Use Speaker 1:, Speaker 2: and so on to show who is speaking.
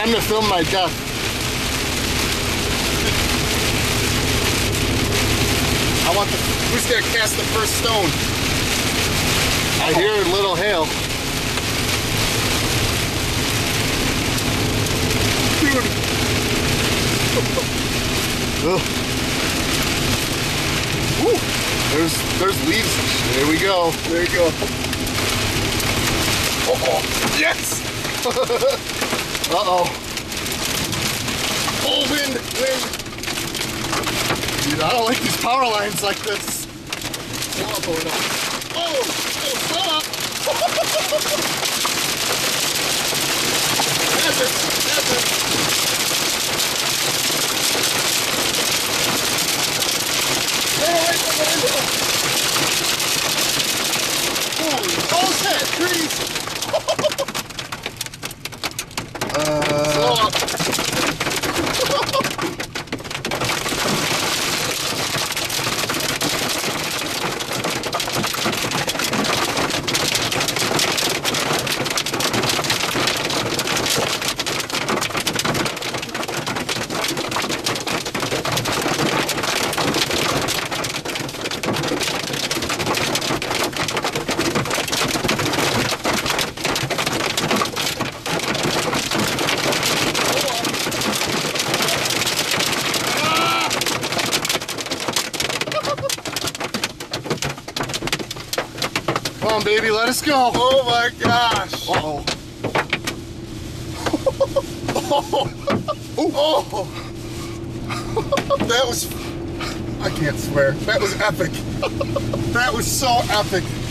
Speaker 1: Time to film my death. Who's gonna cast the first stone? I hear a little hail. Dude. Woo. There's leaves. There we go. There you go. Oh, yes! Uh-oh. Oh, wind! Dude, I don't like these power lines like this. Slow up, oh no. Oh, slow up! That's it. Stay away from the window. Oh shit, trees! Slow up. Come on, baby, let us go. Oh my gosh. Uh-oh. Oh. That was, I can't swear. That was epic. That was so epic.